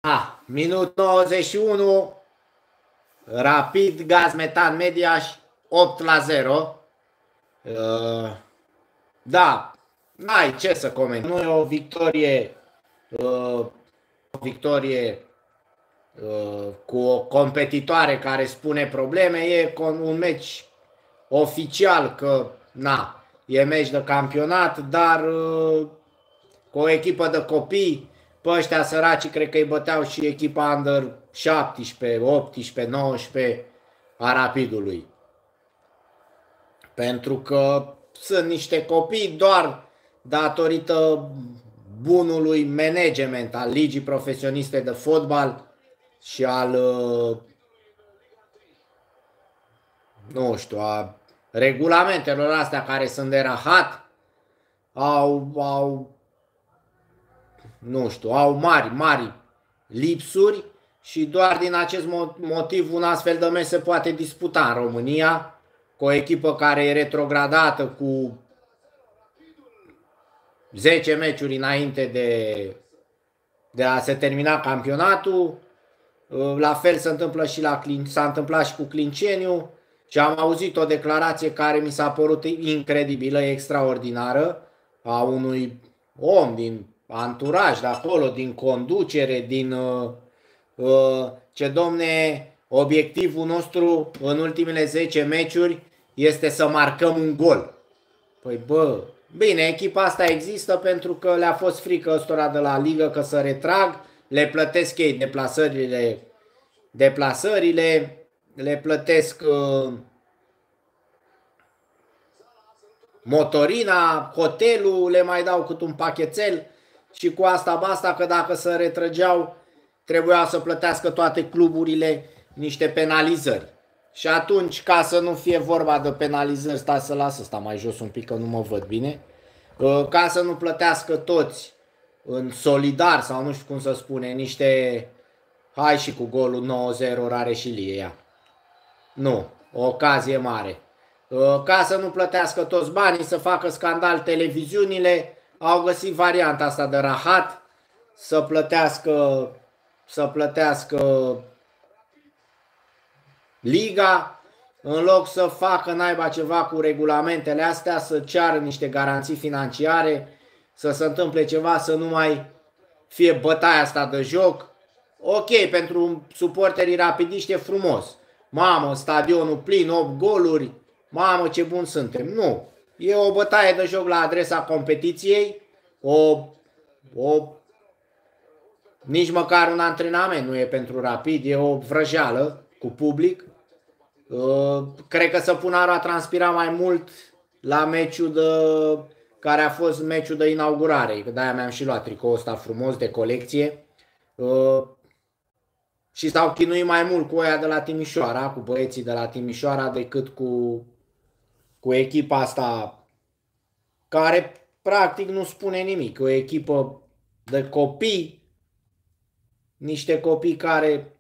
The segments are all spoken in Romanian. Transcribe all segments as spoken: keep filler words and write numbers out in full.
Ah, minut nouăzeci și unu, Rapid Gaz-Metan Mediaș opt la zero. Uh, da, n-ai ce să comentezi. Nu e o victorie, uh, o victorie uh, cu o competitoare care spune probleme, e un meci oficial că, na, e meci de campionat, dar uh, cu o echipă de copii. Pe ăștia săraci cred că îi băteau și echipa Under șaptesprezece, optsprezece, nouăsprezece a Rapidului. Pentru că sunt niște copii doar datorită bunului management al Ligii Profesioniste de Fotbal și al, nu știu, a regulamentelor astea care sunt de rahat, au, au nu știu, au mari, mari lipsuri și doar din acest motiv un astfel de meci se poate disputa în România cu o echipă care e retrogradată cu zece meciuri înainte de, de a se termina campionatul. La fel se întâmplă și la, s-a întâmplat și cu Clinceniu și am auzit o declarație care mi s-a părut incredibilă, extraordinară, a unui om din anturaj de acolo, din conducere, din uh, uh, ce domne, obiectivul nostru în ultimele zece meciuri este să marcăm un gol. Păi bă, bine, echipa asta există pentru că le-a fost frică ăstora de la ligă că să retrag, le plătesc ei deplasările, deplasările le plătesc uh, motorina, hotelul, le mai dau cât un pachetel. Și cu asta basta că dacă se retrăgeau, trebuia să plătească toate cluburile niște penalizări. Și atunci, ca să nu fie vorba de penalizări, stați să las ăsta mai jos un pic că nu mă văd bine, ca să nu plătească toți în solidar sau nu știu cum să spune, niște, hai și cu golul nouă zero rare și Liea. Nu, o ocazie mare. Ca să nu plătească toți banii, să facă scandal televiziunile, au găsit varianta asta de rahat, să plătească, să plătească liga, în loc să facă naiba ceva cu regulamentele astea, să ceară niște garanții financiare, să se întâmple ceva, să nu mai fie bătaia asta de joc. Ok, pentru suporterii rapidiști e frumos. Mamă, stadionul plin, opt goluri, mamă ce bun suntem. Nu. E o bătaie de joc la adresa competiției, o, o, nici măcar un antrenament nu e pentru Rapid, e o vrăjeală cu public. Cred că Săpunarul a transpirat mai mult la meciul de, care a fost meciul de inaugurare, de-aia mi-am și luat tricoul ăsta frumos de colecție. Și s-au chinuit mai mult cu oia de la Timișoara, cu băieții de la Timișoara, decât cu, cu echipa asta care practic nu spune nimic. O echipă de copii, niște copii care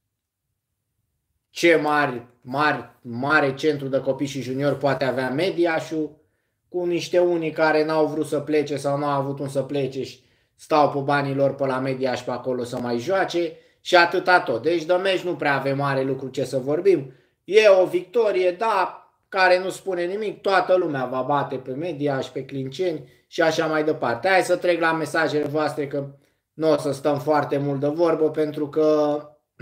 ce mari, mari, mare centru de copii și juniori poate avea Mediașul, cu niște unii care n-au vrut să plece sau n-au avut un să plece și stau pe banii lor pe la Mediaș pe acolo să mai joace și atâta tot. Deci de meci nu prea avem mare lucru ce să vorbim. E o victorie, da, care nu spune nimic, toată lumea va bate pe Mediaș, pe Clinceni și așa mai departe. Hai să trec la mesajele voastre că nu o să stăm foarte mult de vorbă pentru că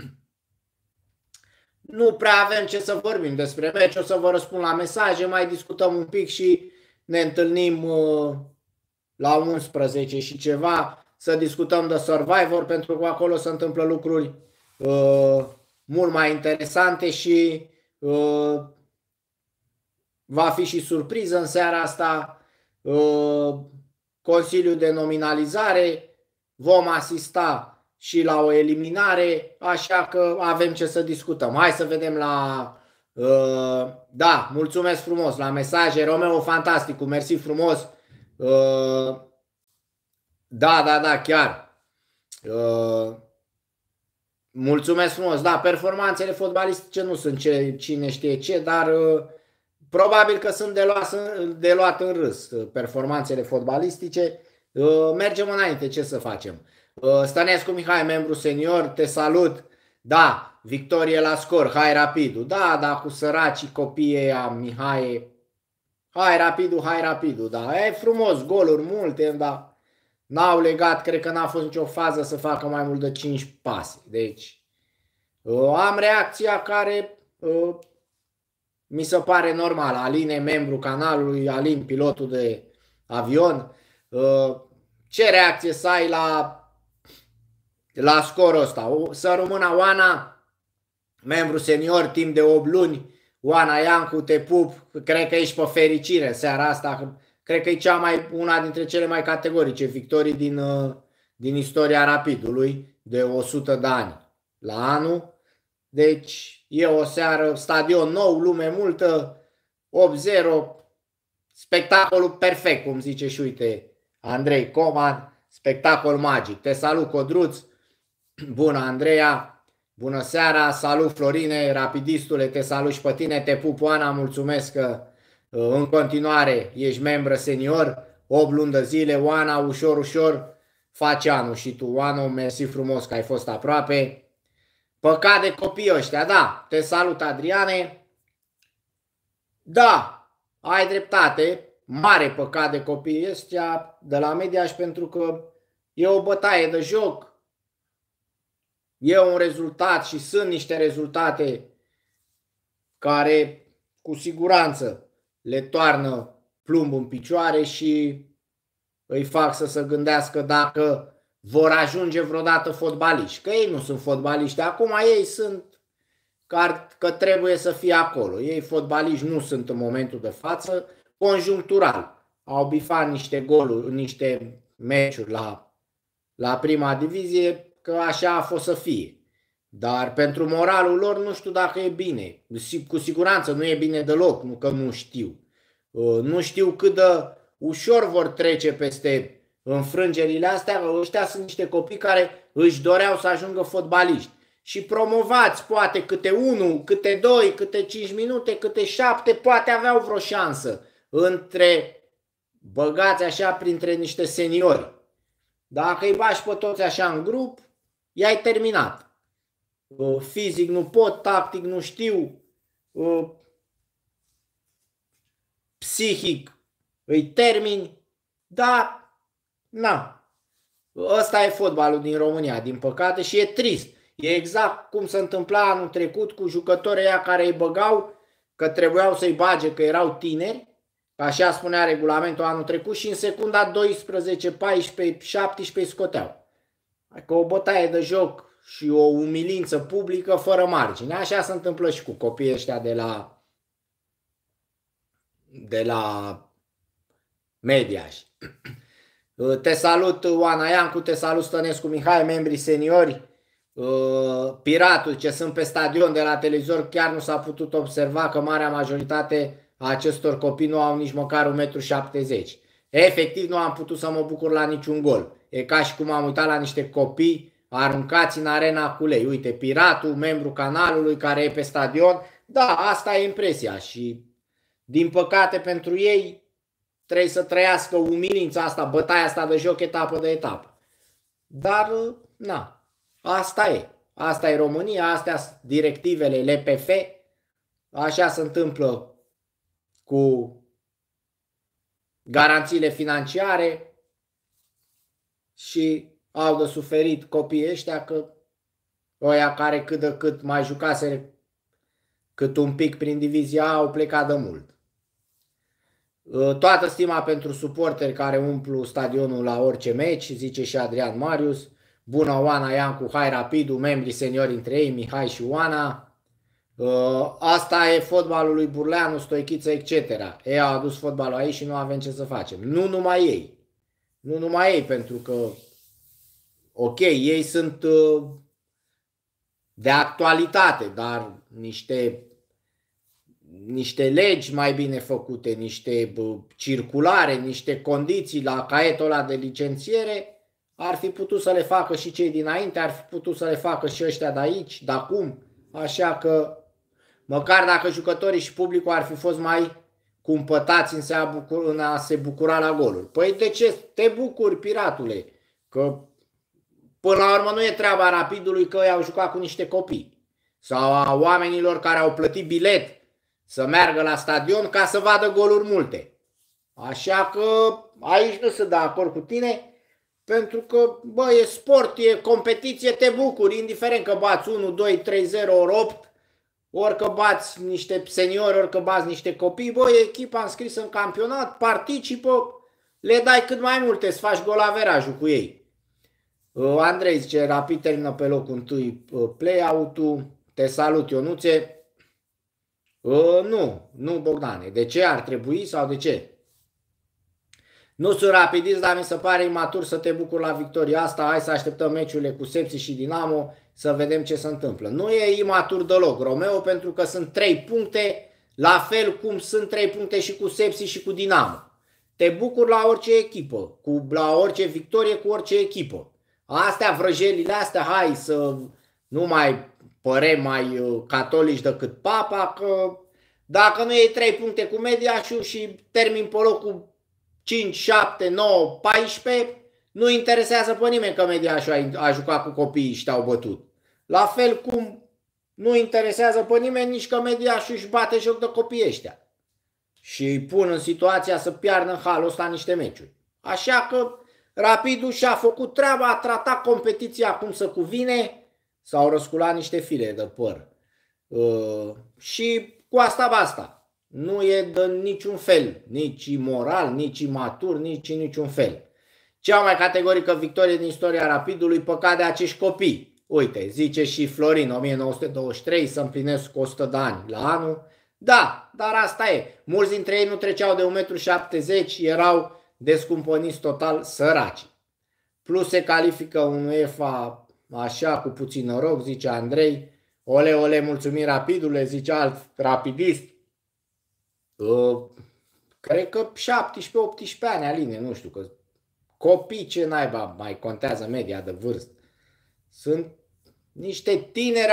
nu prea avem ce să vorbim despre meci. O să vă răspund la mesaje, mai discutăm un pic și ne întâlnim la unsprezece și ceva să discutăm de Survivor pentru că acolo se întâmplă lucruri uh, mult mai interesante și uh, va fi și surpriză în seara asta. Uh, Consiliul de nominalizare, vom asista și la o eliminare, așa că avem ce să discutăm. Hai să vedem la... Uh, da, mulțumesc frumos la mesaje. Romeo Fantasticul, mersi frumos. Uh, da, da, da, chiar. Uh, mulțumesc frumos. Da, performanțele fotbalistice nu sunt ce, cine știe ce, dar uh, probabil că sunt de luat, de luat în râs performanțele fotbalistice. Uh, mergem înainte, ce să facem? Stănescu Mihai, membru senior, te salut. Da, victorie la scor, hai Rapidul. Da, da, cu săracii copiii a Mihai. Hai Rapidul, hai Rapidul, da. E frumos, goluri multe, dar n-au legat, cred că n-a fost nicio fază să facă mai mult de cinci pase. Deci, am reacția care mi se pare normal. Alin e membru canalului, Alin pilotul de avion. Ce reacție să ai la, la scorul ăsta? Să rămână Oana, membru senior, timp de opt luni. Oana Iancu, te pup, cred că ești pe fericire seara asta. Cred că e cea mai, una dintre cele mai categorice victorii din, din istoria Rapidului, de o sută de ani la anul. Deci e o seară, stadion nou, lume multă, opt zero, spectacolul perfect, cum zice și uite Andrei Coman, spectacol magic. Te salut, Codruț, bună Andreea, bună seara, salut Florine, rapidistule, te salut și pe tine, te pup Oana, mulțumesc că în continuare ești membră senior, opt luni de zile, Oana, ușor, ușor, faci anul și tu, Oana, mersi frumos că ai fost aproape. Păcat de copii ăștia, da, te salut Adriane, da, ai dreptate, mare păcat de copiii ăștia de la Mediaș pentru că e o bătaie de joc, e un rezultat și sunt niște rezultate care cu siguranță le toarnă plumb în picioare și îi fac să se gândească dacă vor ajunge vreodată fotbaliști. Că ei nu sunt fotbaliști acum, ei sunt că trebuie să fie acolo. Ei fotbaliști nu sunt în momentul de față, conjunctural. Au bifat niște goluri, niște meciuri la, la prima divizie, că așa a fost să fie. Dar pentru moralul lor nu știu dacă e bine. Cu siguranță nu e bine deloc, nu că nu știu. Nu știu cât de ușor vor trece peste înfrângerile astea. Ăștia sunt niște copii care își doreau să ajungă fotbaliști. Și promovați poate câte unu, câte doi, câte cinci minute, câte șapte, poate aveau vreo șansă între băgați așa printre niște seniori. Dacă îi bași pe toți așa în grup, i-ai terminat. Fizic nu pot, tactic nu știu, psihic îi termini, dar na, ăsta e fotbalul din România, din păcate, și e trist. E exact cum se întâmpla anul trecut cu jucătorii ăia care îi băgau, că trebuiau să-i bage, că erau tineri, așa spunea regulamentul anul trecut, și în secunda doisprezece, paisprezece, șaptesprezece scoteau. Adică o bătaie de joc și o umilință publică fără margine. Așa se întâmplă și cu copiii ăștia de la de la Mediaș. Te salut Oana Iancu, te salut Stănescu Mihai, membrii seniori. Piratul, ce sunt pe stadion de la televizor, chiar nu s-a putut observa că marea majoritate a acestor copii nu au nici măcar un metru șaptezeci. Efectiv nu am putut să mă bucur la niciun gol. E ca și cum am uitat la niște copii aruncați în arena cu lei. Uite, Piratul, membru canalului care e pe stadion, da, asta e impresia și din păcate pentru ei trebuie să trăiască umilința asta, bătaia asta de joc etapă de etapă. Dar, na, asta e. Asta e România, astea sunt directivele L P F, așa se întâmplă cu garanțiile financiare și au de suferit copiii ăștia, că ăia care cât de cât mai jucase cât un pic prin divizia au plecat de mult. Toată stima pentru suporteri care umplu stadionul la orice meci, zice și Adrian Marius. Bună Oana Iancu, hai Rapidul, membrii seniori între ei, Mihai și Oana. Asta e fotbalul lui Burleanu, Stoichiță, et cetera. Ei au adus fotbalul aici și nu avem ce să facem. Nu numai ei. Nu numai ei, pentru că, ok, ei sunt de actualitate, dar niște, niște legi mai bine făcute, niște circulare, niște condiții la caietul ăla de licențiere, ar fi putut să le facă și cei dinainte, ar fi putut să le facă și ăștia de aici, de acum. Așa că, măcar dacă jucătorii și publicul ar fi fost mai cumpătați în a se bucura la goluri. Păi de ce te bucuri, Piratule? Că până la urmă nu e treaba Rapidului că i-au jucat cu niște copii sau a oamenilor care au plătit bilet să meargă la stadion ca să vadă goluri multe. Așa că aici nu sunt de acord cu tine, pentru că, bă, e sport, e competiție, te bucuri, indiferent că bați unu, doi, trei, zero, ori opt, ori că bați niște seniori, ori că bați niște copii, bă, e echipa înscrisă în campionat, participă, le dai cât mai multe, să faci golaverajul cu ei. Andrei zice, Rapid termină pe locul întâi play-out-ul, te salut Ionuțe. Nu, nu Bogdane, de ce ar trebui sau de ce? Nu sunt rapidist, dar mi se pare imatur să te bucuri la victoria asta. Hai să așteptăm meciurile cu Sepsi și Dinamo să vedem ce se întâmplă. Nu e imatur deloc, Romeo, pentru că sunt trei puncte, la fel cum sunt trei puncte și cu Sepsi și cu Dinamo. Te bucuri la orice echipă, cu, la orice victorie cu orice echipă. Astea, vrăjelile astea, hai să nu mai părem mai catolici decât papa, că dacă nu iei trei puncte cu Mediașul și termin pe locul cinci, șapte, nouă, paisprezece, nu interesează pe nimeni că Mediașul a, a jucat cu copiii și te-au bătut. La fel cum nu interesează pe nimeni nici că Mediașul își bate joc de copiii ăștia și îi pun în situația să piardă în halul ăsta niște meciuri. Așa că Rapidul și-a făcut treaba, a tratat competiția cum se cuvine, s-au răsculat niște fire de păr. Uh, și cu asta basta. Nu e de niciun fel, nici imoral, nici imatur, nici în niciun fel. Cea mai categorică victorie din istoria Rapidului, păcat de acești copii. Uite, zice și Florin, o mie nouă sute douăzeci și trei, să împlinesc o sută de ani la anul. Da, dar asta e. Mulți dintre ei nu treceau de un metru șaptezeci, erau descumpăniți total, săraci. Plus se califică un UEFA așa, cu puțin noroc, zice Andrei. Ole, ole, mulțumim Rapidule, zice alt rapidist. Uh, cred că șaptesprezece optsprezece ani, Aline, nu știu, că copii ce naiba mai contează media de vârstă. Sunt niște tineri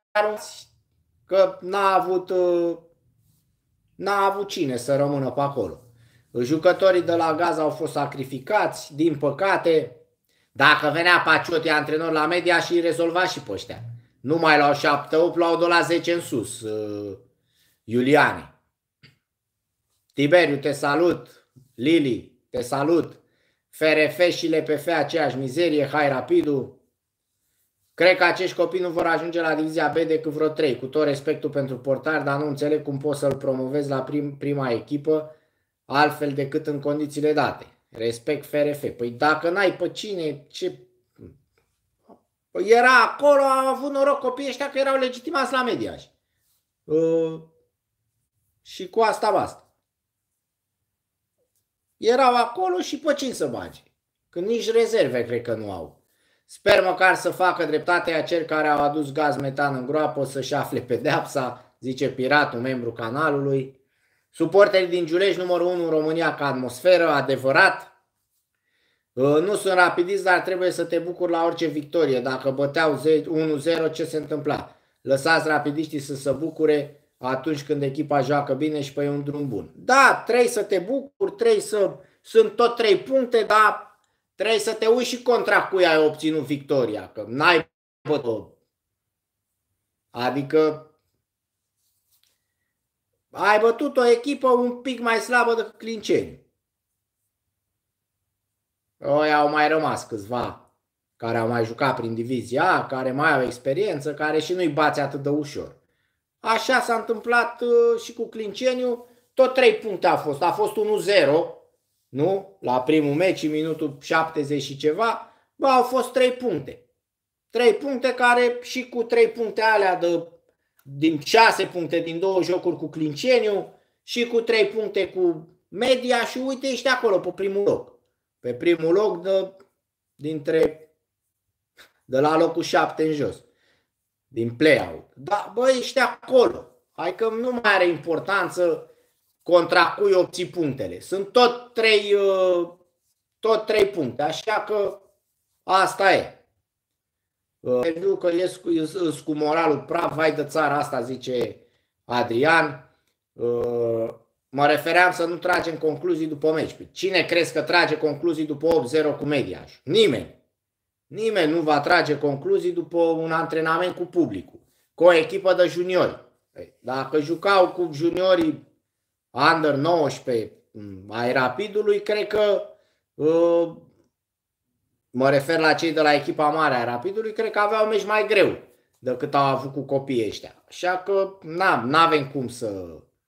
că n-a avut, uh, n-a avut cine să rămână pe acolo. Jucătorii de la Gaza au fost sacrificați, din păcate. Dacă venea Pacioti antrenor la Media și îi rezolva și pe ăștia. Nu mai luau șapte opt, luau de la zece în sus. Uh, Iuliane. Tiberiu, te salut. Lili, te salut. F R F și L P F aceeași mizerie, hai Rapidul. Cred că acești copii nu vor ajunge la divizia B decât vreo trei. Cu tot respectul pentru portar, dar nu înțeleg cum poți să-l promovezi la prim, prima echipă altfel decât în condițiile date. Respect F R F. Păi dacă n-ai pe cine, ce... Păi era acolo, au avut noroc copiii ăștia că erau legitimați la Mediaș. Uh, și cu asta basta. Erau acolo și pe cine să bage. Când nici rezerve cred că nu au. Sper măcar să facă dreptate acelor care au adus gaz metan în groapă să-și afle pedeapsa, zice Piratul, membru canalului. Suporterii din Giulești, numărul unu în România ca atmosferă, adevărat. Nu sunt rapidist, dar trebuie să te bucuri la orice victorie. Dacă băteau unu zero, ce se întâmpla? Lăsați rapidiștii să se bucure atunci când echipa joacă bine și pe un drum bun. Da, trebuie să te bucuri, trebuie să... Sunt tot trei puncte, dar trebuie să te uiți și contra cui ai obținut victoria. Că n-ai bătut. Adică ai bătut o echipă un pic mai slabă decât Clinceni. Oi au mai rămas câțiva care au mai jucat prin divizia A, care mai au experiență, care și nu-i bați atât de ușor. Așa s-a întâmplat uh, și cu Clinceniu, tot trei puncte a fost. A fost unu zero, nu? La primul meci, în minutul șaptezeci și ceva, bă, au fost trei puncte. trei puncte care și cu trei puncte alea de, din șase puncte din două jocuri cu Clinceniu și cu trei puncte cu Media și uite, ești acolo pe primul loc. Pe primul loc de, dintre, de la locul șapte în jos. Din play-out. Da, bă, ești acolo. Hai că nu mai are importanță contra cui obții punctele. Sunt tot trei, tot trei puncte. Așa că asta e. Pentru că ies cu, ies cu moralul praf, vai de țara asta, zice Adrian. Mă refeream să nu tragem concluzii după meci. Cine crezi că trage concluzii după opt zero cu Mediaș? Nimeni. Nimeni nu va trage concluzii după un antrenament cu publicul, cu o echipă de juniori. Dacă jucau cu juniorii under nouăsprezece ai Rapidului, cred că, mă refer la cei de la echipa mare a Rapidului, cred că aveau meci mai greu decât au avut cu copiii ăștia. Așa că nu avem cum să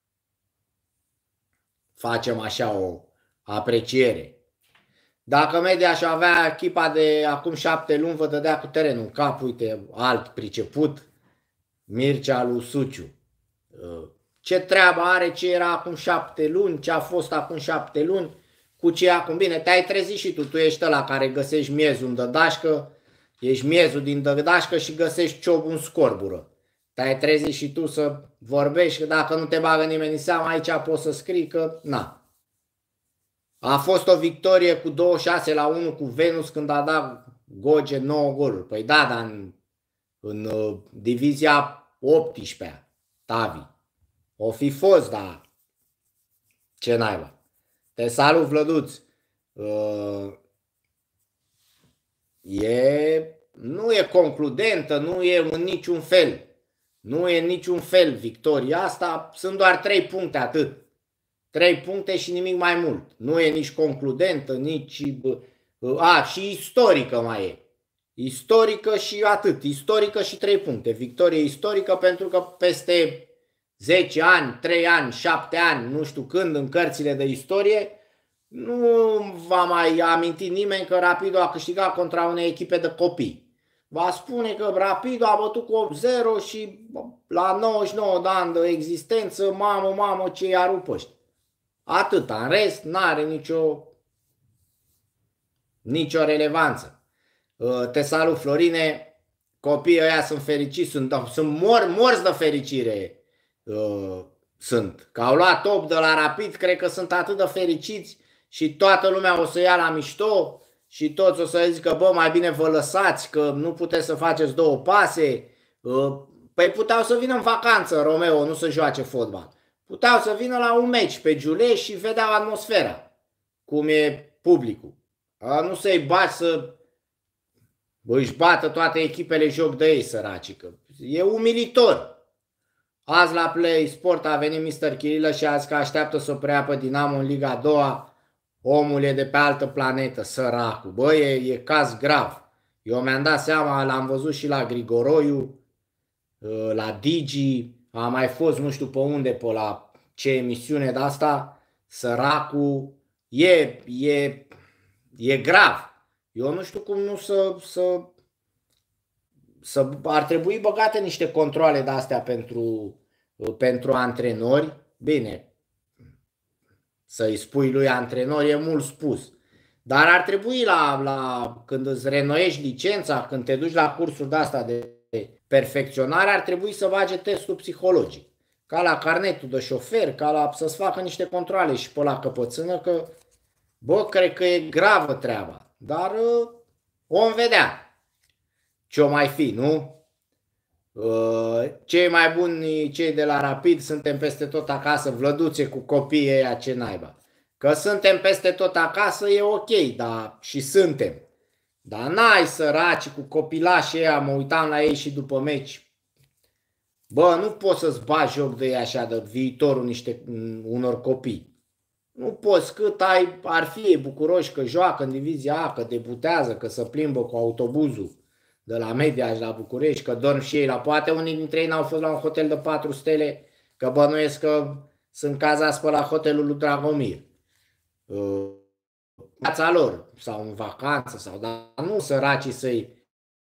facem așa o apreciere. Dacă media aș avea echipa de acum șapte luni, vă dădea cu terenul în cap, uite, alt priceput, Mircea lui Suciu. Ce treabă are ce era acum șapte luni, ce a fost acum șapte luni, cu ce e acum. Bine, te-ai trezit și tu, tu ești ăla care găsești miezul în dădașcă, ești miezul din dădașcă și găsești ciobul în scorbură. Te-ai trezit și tu să vorbești, că dacă nu te bagă nimeni în seama, aici poți să scrii că na. A fost o victorie cu douăzeci și șase la unu cu Venus când a dat Goge nouă goluri. Păi da, dar în, în uh, divizia optsprezecea, Tavi. O fi fost, dar ce naiba. Te salut, Vlăduț. Uh, e, nu e concludentă, nu e în niciun fel. Nu e în niciun fel victoria asta. Sunt doar trei puncte, atât. Trei puncte și nimic mai mult. Nu e nici concludentă, nici... A, și istorică mai e. Istorică și atât. Istorică și trei puncte. Victorie istorică pentru că peste zece ani, trei ani, șapte ani, nu știu când, în cărțile de istorie, nu va mai aminti nimeni că Rapidul a câștigat contra unei echipe de copii. Va spune că Rapidul a bătut cu opt zero și la nouăzeci și nouă de ani de existență, mamă, mamă, ce i-a rupt ăștia. Atâta, în rest n-are nicio, nicio relevanță. Te salut, Florine, copiii ăia sunt fericiți, sunt, sunt mor, morți de fericire. Sunt, că au luat opt de la Rapid, cred că sunt atât de fericiți și toată lumea o să ia la mișto și toți o să zică, bă, mai bine vă lăsați că nu puteți să faceți două pase. Păi puteau să vină în vacanță, Romeo, nu să joace fotbal. Puteau să vină la un meci pe Giuleș și vedeau atmosfera, cum e publicul. A, nu să-i bați să își bată toate echipele joc de ei, săracică. E umilitor. Azi la Play Sport a venit mister Chirilă și a zis că așteaptă să o preia pe Dinamo în Liga a doua. Omul e de pe altă planetă, săracul. Bă, e, e caz grav. Eu mi-am dat seama, l-am văzut și la Grigoroiu, la Digi, a mai fost nu știu pe unde, pe la ce emisiune de asta, săracul, e, e, e grav. Eu nu știu cum nu să, să, să ar trebui băgate niște controle de astea pentru, pentru antrenori. Bine, să-i spui lui antrenor e mult spus. Dar ar trebui la, la când îți renoiești licența, când te duci la cursuri de asta de perfecționare, ar trebui să bage testul psihologic. Ca la carnetul de șofer, ca la să-ți facă niște controle și pe la căpățână, că bă, cred că e gravă treaba. Dar om vedea ce-o mai fi, nu? Cei mai buni, cei de la Rapid, suntem peste tot acasă, Vlăduțe cu copiii ăia, ce naiba. Că suntem peste tot acasă e ok, dar și suntem. Dar n-ai, săraci, cu copilașii ăia, mă uitam la ei și după meci. Bă, nu poți să-ți bagi joc de ei așa, de viitorul niște, unor copii. Nu poți, cât ai, ar fi bucuroși că joacă în divizia A, că debutează, că se plimbă cu autobuzul de la Mediaș la București, că dorm și ei la poate. Unii dintre ei n-au fost la un hotel de patru stele, că bănuiesc că sunt cazați pe la hotelul lui Dragomir. Viața lor, sau în vacanță, sau, dar nu săracii să-i...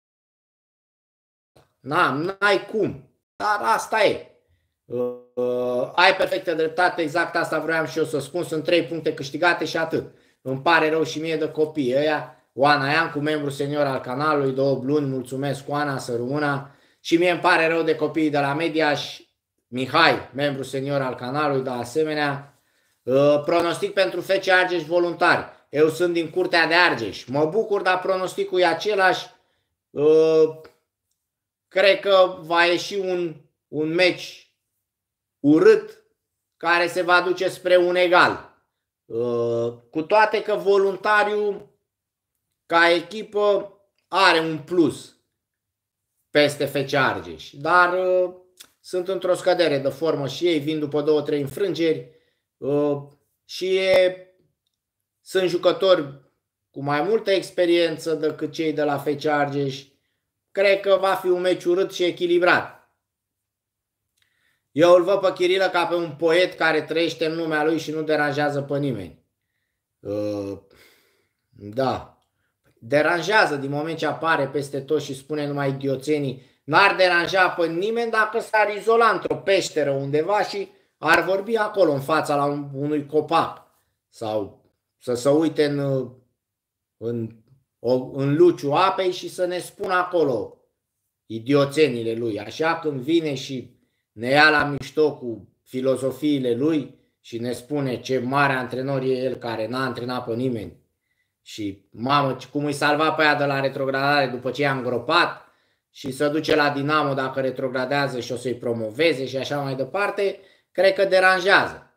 N-ai cum, dar asta e. Uh, ai perfectă dreptate, exact asta vreau și eu să spun, sunt trei puncte câștigate și atât. Îmi pare rău și mie de copii ăia. Oana Iancu, membru senior al canalului de opt luni, mulțumesc Oana, să rămână. Și mie îmi pare rău de copiii de la Mediaș. Mihai, membru senior al canalului, de asemenea. Uh, pronostic pentru F C Argeș voluntari. Eu sunt din Curtea de Argeș. Mă bucur, dar pronosticul e același. Uh, cred că va ieși un, un meci urât care se va duce spre un egal. Uh, cu toate că Voluntariu ca echipă are un plus peste F C Argeș, dar uh, sunt într-o scădere de formă și ei, vin după două, trei înfrângeri uh, și e, sunt jucători cu mai multă experiență decât cei de la F C Argeș. Cred că va fi un meci urât și echilibrat. Eu îl văd pe Chirilă ca pe un poet care trăiește în lumea lui și nu deranjează pe nimeni. Uh, da. Deranjează din moment ce apare peste tot și spune numai idioțenii. N-ar deranja pe nimeni dacă s-ar izola într-o peșteră undeva și ar vorbi acolo în fața la un, unui copac. Sau să se uite în, în, în luciul apei și să ne spună acolo idioțenile lui. Așa când vine și ne ia la mișto cu filozofiile lui și ne spune ce mare antrenor e el care n-a antrenat pe nimeni. Și mamă, cum îi salva pe aia de la retrogradare după ce i-a îngropat și se duce la Dinamo dacă retrogradează și o să-i promoveze și așa mai departe, cred că deranjează.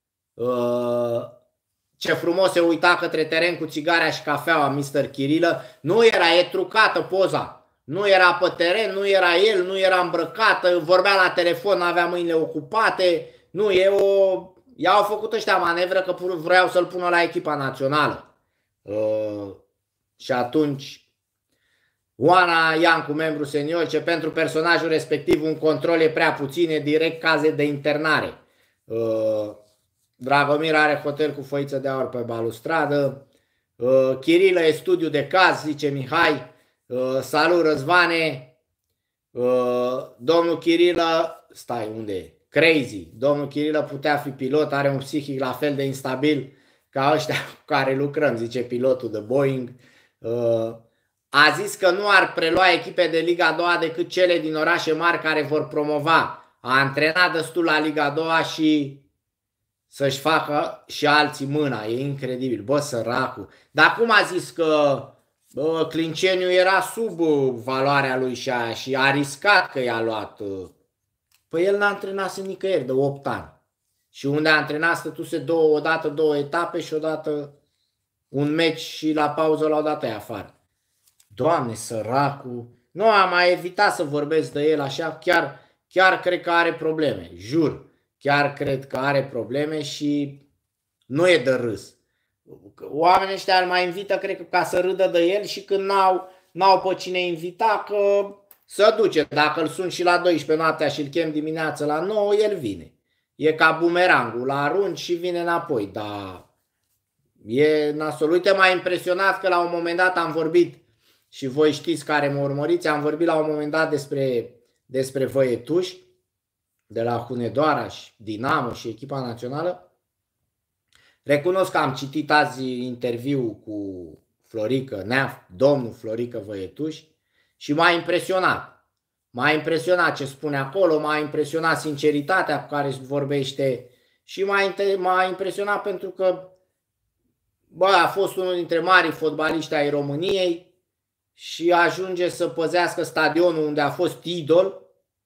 Ce frumos se uita către teren cu țigarea și cafeaua mister Chirilă. Nu era, e trucată poza. Nu era pe teren, nu era el, nu era îmbrăcată, vorbea la telefon, avea mâinile ocupate. Nu, e o... I-au făcut ăștia manevră că vreau să-l pună la echipa națională. Uh, și atunci Oana Iancu, membru senior, ce pentru personajul respectiv un control e prea puțin, e direct caze de internare. uh, Dragomir are hotel cu foiță de aur pe balustradă. uh, Chirilă e studiu de caz, zice Mihai. uh, Salut Răzvane. uh, Domnul Chirilă, stai, unde e? Crazy. Domnul Chirilă putea fi pilot, are un psihic la fel de instabil ca ăștia cu care lucrăm, zice pilotul de Boeing. A zis că nu ar prelua echipe de Liga a doua decât cele din orașe mari care vor promova. A antrenat destul la Liga a doua și să-și facă și alții mâna. E incredibil. Bă, săracul. Dar cum a zis că bă, Clinceniu era sub valoarea lui și aia și a riscat că i-a luat? Păi el n-a antrenat nicăieri de opt ani. Și unde a antrenat stătuse două, odată două etape și odată un meci și la pauză l-au dat aia afară. Doamne, săracul! Nu am mai evitat să vorbesc de el așa, chiar, chiar cred că are probleme, jur. Chiar cred că are probleme și nu e de râs. Oamenii ăștia îl mai invită, cred că ca să râdă de el și când n-au, n-au pe cine invita, că să duce. Dacă îl sun și la douăsprezece noaptea și îl chem dimineața la nouă, el vine. E ca bumerangul, la arunci și vine înapoi, dar e nasol. Uite, m-a impresionat că la un moment dat am vorbit, și voi știți care mă urmăriți, am vorbit la un moment dat despre, despre Văietuși, de la Hunedoara și Dinamo și echipa națională. Recunosc că am citit azi interviu cu Florică Neaf, domnul Florică Văietuși, și m-a impresionat. M-a impresionat ce spune acolo, m-a impresionat sinceritatea cu care vorbește și m-a impresionat pentru că bă, a fost unul dintre marii fotbaliști ai României și ajunge să păzească stadionul unde a fost idol,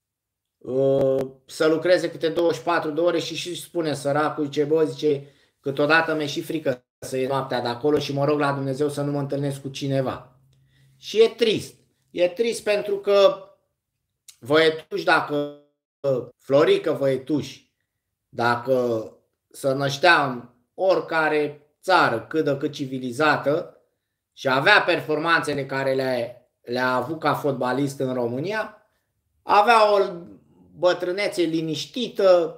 să lucreze câte douăzeci și patru de ore și și spune săracul, zice, bă, zice, câteodată mi-e și frică să ies noaptea de acolo și mă rog la Dumnezeu să nu mă întâlnesc cu cineva. Și e trist. E trist pentru că Văietuși, dacă Florică Văietuși, dacă se năștea în oricare țară cât de cât civilizată și avea performanțele care le-a, le-a avut ca fotbalist în România, avea o bătrânețe liniștită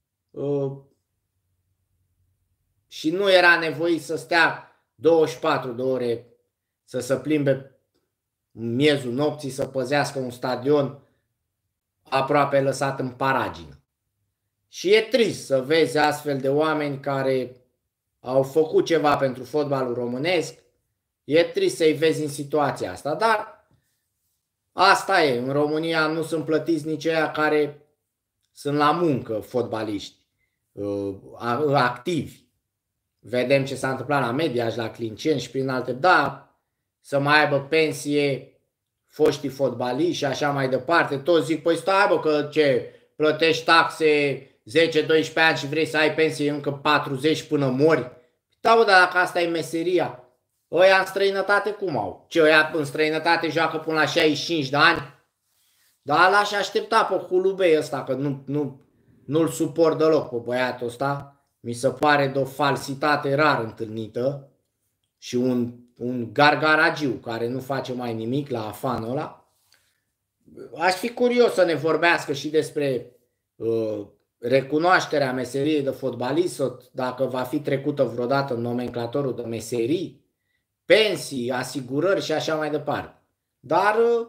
și nu era nevoit să stea douăzeci și patru de ore să se plimbe în miezul nopții să păzească un stadion aproape lăsat în paragină. Și e trist să vezi astfel de oameni care au făcut ceva pentru fotbalul românesc. E trist să-i vezi în situația asta, dar asta e. În România nu sunt plătiți nici aia care sunt la muncă fotbaliști, activi. Vedem ce s-a întâmplat la Mediaș, la Clinceni și prin alte. Da, să mai aibă pensie foștii fotbaliști și așa mai departe. Toți zic, păi stai bă, că ce, plătești taxe zece doisprezece ani și vrei să ai pensie încă patruzeci până mori. Da, bă, dar dacă asta e meseria, Ăia în străinătate cum au? Ce, ăia în străinătate joacă până la șaizeci și cinci de ani? Dar l-aș aștepta pe Hulubei ăsta, că nu, nu, nu-l suport deloc pe băiatul ăsta. Mi se pare de o falsitate rar întâlnită și un, un gargaragiu care nu face mai nimic la afanul ăla. Aș fi curios să ne vorbească și despre uh, recunoașterea meseriei de fotbalist, dacă va fi trecută vreodată în nomenclatorul de meserii, pensii, asigurări și așa mai departe. Dar uh,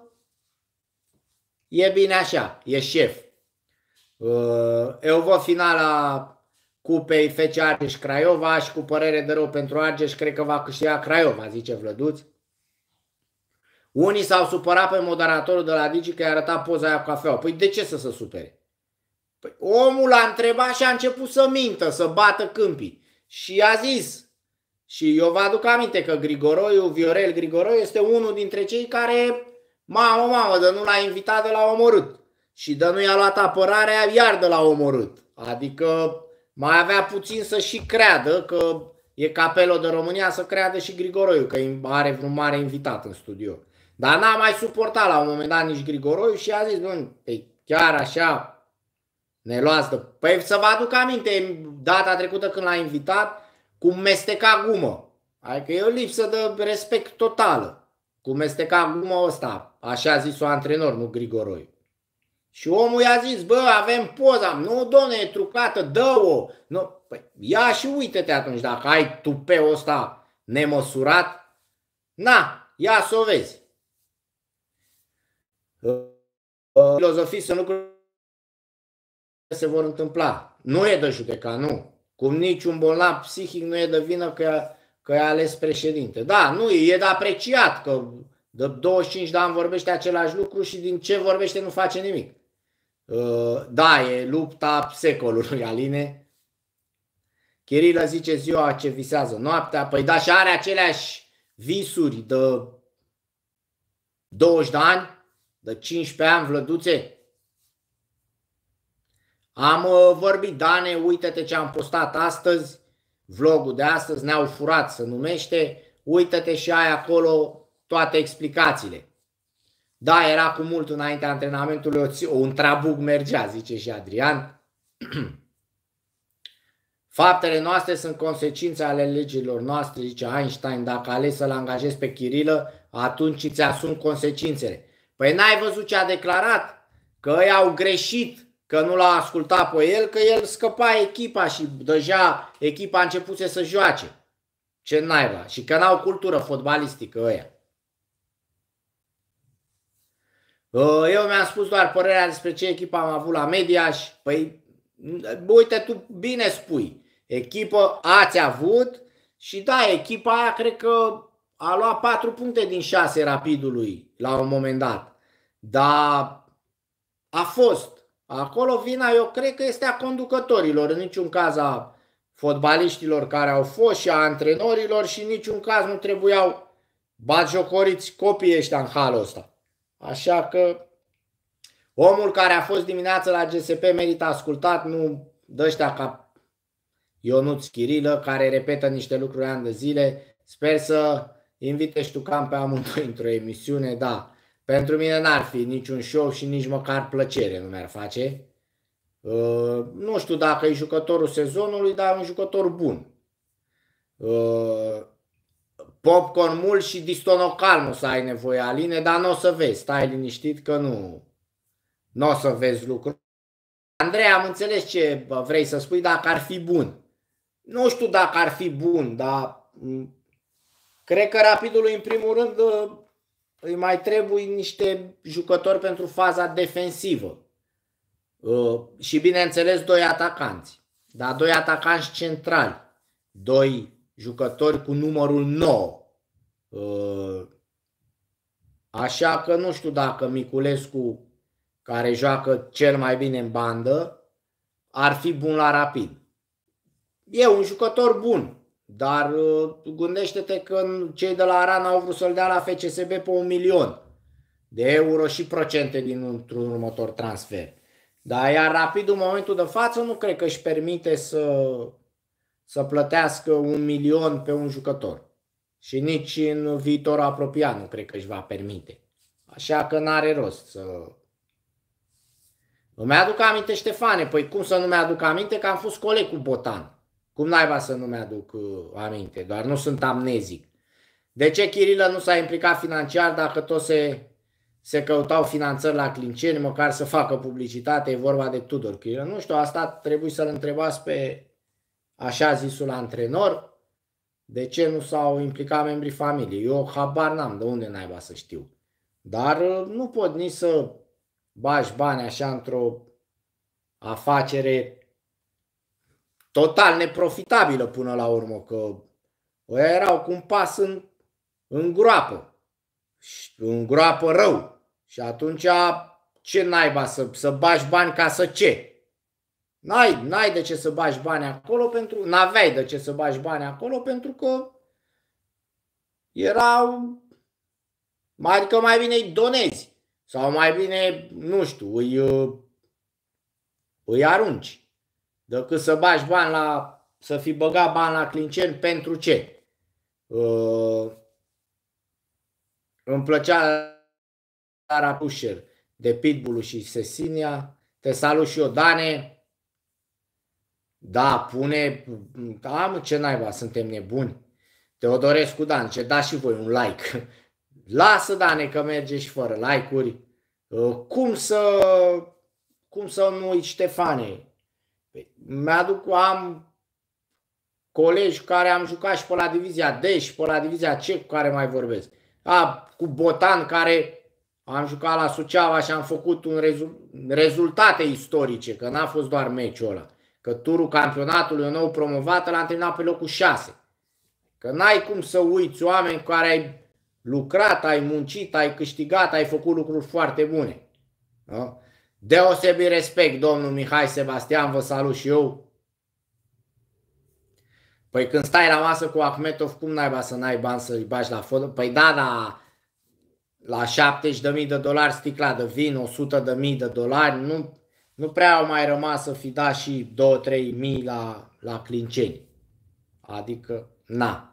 e bine așa, e șef. Uh, eu văd finala Cupei F C Argeș Craiova și cu părere de rău pentru Argeș cred că va câștiga Craiova, zice Vlăduț. Unii s-au supărat pe moderatorul de la Digi că i-a arătat poza aia cu cafeaua. Păi de ce să se supere? Păi omul l-a întrebat și a început să mintă, să bată câmpii. Și a zis, și eu vă aduc aminte că Grigoroiu, Viorel Grigoroiu este unul dintre cei care, mamă, mamă, de nu l-a invitat, de l-a omorât. Și de nu i-a luat apărarea, iar de l-a omorât. Adică mai avea puțin să și creadă că e capelul de România, să creadă și Grigoroiu că are vreun mare invitat în studio. Dar n-a mai suportat la un moment dat nici Grigoroiu și a zis, bă, chiar așa ne luați de... Păi să vă aduc aminte data trecută când l-a invitat, cum mesteca gumă. Adică e o lipsă de respect totală. Cum mesteca gumă ăsta, așa a zis-o antrenor, nu Grigoroiu. Și omul i-a zis, bă, avem poza, nu, doamne, e trucată, dă-o. Nu. Păi, ia și uite-te atunci, dacă ai tupeul ăsta nemăsurat, na, ia să o vezi. Filozofii sunt lucruri se vor întâmpla. Nu e de judecat, nu. Cum niciun bolnav psihic nu e de vină că, că e ales președinte. Da, nu, e de apreciat că de douăzeci și cinci de ani vorbește același lucru și din ce vorbește nu face nimic. Da, e lupta secolului, Aline. Chirilă zice ziua ce visează noaptea. Păi da, și are aceleași visuri de douăzeci de ani, de cincisprezece ani, Vlăduțe. Am uh, vorbit, Dane, uite-te ce am postat astăzi, vlogul de astăzi, ne-au furat, se numește, uite-te și ai acolo toate explicațiile. Da, era cu mult înaintea antrenamentului, un trabuc mergea, zice și Adrian. Faptele noastre sunt consecințe ale legilor noastre, zice Einstein, dacă alegi să-l angajezi pe Chirilă, atunci îți asumi consecințele. Păi n-ai văzut ce a declarat? Că ei au greșit, că nu l-a ascultat pe el, că el scăpa echipa și deja echipa a început să joace. Ce naiba. Și că n-au cultură fotbalistică ăia. Eu mi-am spus doar părerea despre ce echipă am avut la Mediaș. Păi, uite, tu bine spui. Echipă ați avut și da, echipa aia cred că a luat patru puncte din șase Rapidului la un moment dat. Dar a fost. Acolo vina eu cred că este a conducătorilor, în niciun caz a fotbaliștilor care au fost și a antrenorilor și în niciun caz nu trebuiau batjocoriți copiii ăștia în halul ăsta. Așa că omul care a fost dimineață la G S P merită ascultat, nu de ăștia ca Ionuț Chirilă, care repetă niște lucruri ani de zile. Sper să invite și tu cam pe amândoi într-o emisiune, da. Pentru mine n-ar fi niciun show și nici măcar plăcere nu mi-ar face. Uh, nu știu dacă e jucătorul sezonului, dar e un jucător bun. Uh, popcorn mult și distonocal nu să ai nevoie, Aline, dar nu o să vezi. Stai liniștit că nu, nu o să vezi lucruri. Andrei, am înțeles ce vrei să spui, dacă ar fi bun. Nu știu dacă ar fi bun, dar cred că Rapidului în primul rând îi mai trebuie niște jucători pentru faza defensivă. Și bineînțeles doi atacanți. Dar doi atacanți centrali. Doi jucători cu numărul nouă. Așa că nu știu dacă Miculescu, care joacă cel mai bine în bandă, ar fi bun la Rapid. E un jucător bun. Dar gândește-te că cei de la Aran au vrut să-l dea la F C S B pe un milion de euro și procente din un următor transfer. Dar iar Rapidul în momentul de față nu cred că își permite să, să plătească un milion pe un jucător. Și nici în viitorul apropiat nu cred că își va permite. Așa că n-are rost să... Îmi aduc aminte, Ștefane, păi cum să nu mi-aduc aminte că am fost coleg cu Botan. Cum naiba să nu mi-aduc aminte, doar nu sunt amnezic. De ce Chirilă nu s-a implicat financiar dacă tot se, se căutau finanțări la Clinceni, măcar să facă publicitate, e vorba de Tudor Chirilă? Nu știu, asta trebuie să-l întrebați pe așa zisul antrenor. De ce nu s-au implicat membrii familiei? Eu habar n-am, de unde naiba să știu. Dar nu pot nici să bagi bani așa într-o afacere total neprofitabilă până la urmă, că erau cu un pas în, în groapă, în groapă rău. Și atunci ce naiba să, să bagi bani ca să ce? N-ai, n-ai de ce să bagi bani acolo pentru, n-aveai de ce să bagi bani acolo pentru că erau, adică mai bine îi donezi sau mai bine, nu știu, îi, îi arunci decât să bagi bani la, să fi băgat bani la Clinceni pentru ce? Uh, îmi plăcea Lara Pusher de Pitbull și Sesinia. Te salut și eu, Dane. Da, pune, am ce naiba, suntem nebuni. Teodorescu Dan, ce dați și voi un like. Lasă, Dane, că merge și fără like-uri. Cum să, cum să nu uiți, Ștefane? Mi-aduc, am colegi care am jucat și pe la divizia D și pe la divizia C, cu care mai vorbesc. A, cu Botan, care am jucat la Suceava și am făcut un rezult, rezultate istorice, că n-a fost doar meciul ăla. Că turul campionatului nou promovat l-am terminat pe locul șase. Că n-ai cum să uiți oameni cu care ai lucrat, ai muncit, ai câștigat, ai făcut lucruri foarte bune. Da? Deosebit respect, domnul Mihai Sebastian, vă salut și eu. Păi când stai la masă cu Akhmetov, cum naiba să n-ai bani să-i bagi la fotbal? Păi da, da, la șaptezeci de mii de dolari sticla de vin, o sută de mii de dolari, nu, nu prea au mai rămas să fi dat și două trei mii la, la Clinceni. Adică, na.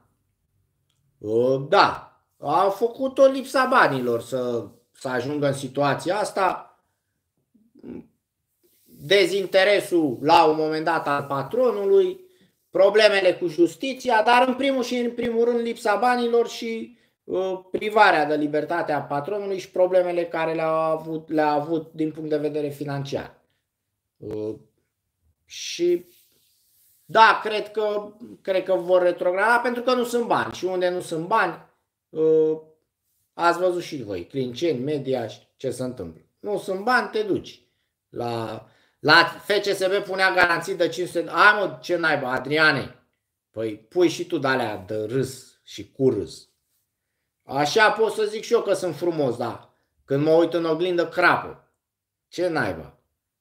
Da, au făcut o lipsa banilor să, să ajungă în situația asta. Dezinteresul la un moment dat al patronului, problemele cu justiția, dar în primul și în primul rând lipsa banilor și uh, privarea de libertate a patronului și problemele care le-a avut, le-a avut din punct de vedere financiar. Uh, și da, cred că, cred că vor retrograda pentru că nu sunt bani și unde nu sunt bani, uh, ați văzut și voi, Clinceni, Media, ce se întâmplă. Nu sunt bani, te duci. La, la F C S B punea garanții de cinci sute. Ai mă, ce naiba, Adriane? Păi pui și tu de-alea de râs și cu râs. Așa pot să zic și eu că sunt frumos, da. Când mă uit în oglindă, crapă. Ce naiba?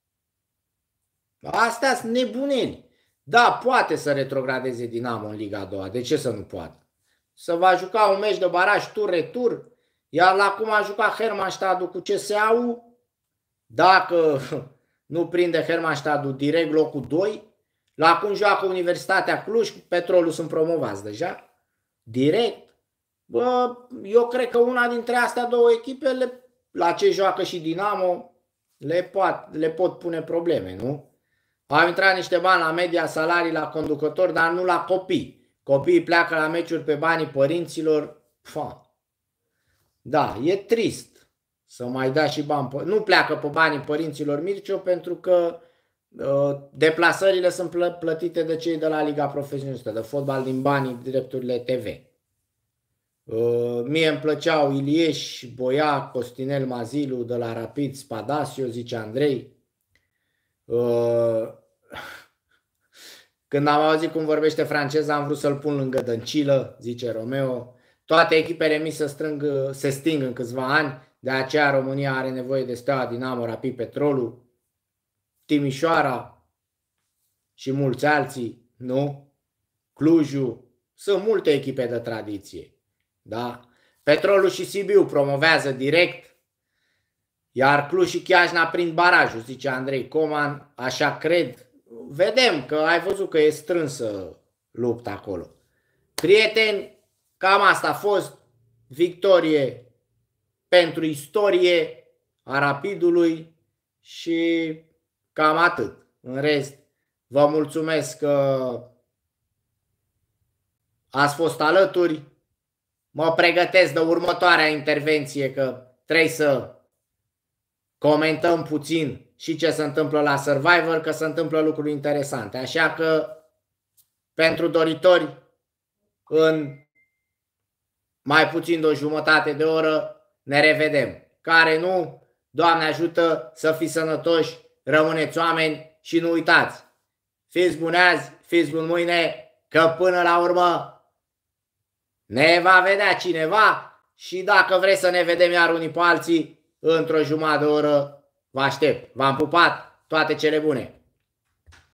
Astea sunt nebuneli. Da, poate să retrogradeze Dinamo în Liga a doua. De ce să nu poată? Să va juca un meci de baraj tur-retur, iar la cum a jucat Hermannstadtul cu C S A-ul, dacă nu prinde Hermannstadtul direct locul doi, la cum joacă Universitatea Cluj, Petrolul sunt promovați deja, direct, bă, eu cred că una dintre astea două echipe, le, la ce joacă și Dinamo, le pot, le pot pune probleme, nu? Au intrat niște bani la media salarii la conducători, dar nu la copii. Copiii pleacă la meciuri pe banii părinților. Fa. Da, e trist să mai dea și bani. Nu pleacă pe banii părinților Mircea pentru că uh, deplasările sunt plă plătite de cei de la Liga Profesionistă de Fotbal din banii drepturile T V. Uh, mie îmi plăceau Ilieș, Boia, Costinel Mazilu de la Rapid, Spadasio, zice Andrei. Uh, când am auzit cum vorbește franceza, am vrut să-l pun lângă Dăncilă, zice Romeo. Toate echipele mici se, strâng, se sting în câțiva ani, de aceea România are nevoie de Steaua, Dinamo, Rapid, Petrolul, Timișoara și mulți alții, nu? Clujul, sunt multe echipe de tradiție, da? Petrolul și Sibiu promovează direct, iar Cluj și Chiajna prind barajul, zice Andrei Coman, așa cred. Vedem că ai văzut că e strânsă lupta acolo. Prieteni, Cam asta a fost. Victorie pentru istorie a Rapidului și cam atât. În rest, vă mulțumesc că ați fost alături. Mă pregătesc de următoarea intervenție, că trebuie să comentăm puțin și ce se întâmplă la Survivor, că se întâmplă lucruri interesante. Așa că, pentru doritori, în mai puțin de o jumătate de oră ne revedem. Care nu, Doamne ajută să fiți sănătoși, rămâneți oameni și nu uitați. Fiți buni azi, fiți buni mâine, că până la urmă ne va vedea cineva și dacă vreți să ne vedem iar unii pe alții, într-o jumătate de oră vă aștept. V-am pupat, toate cele bune!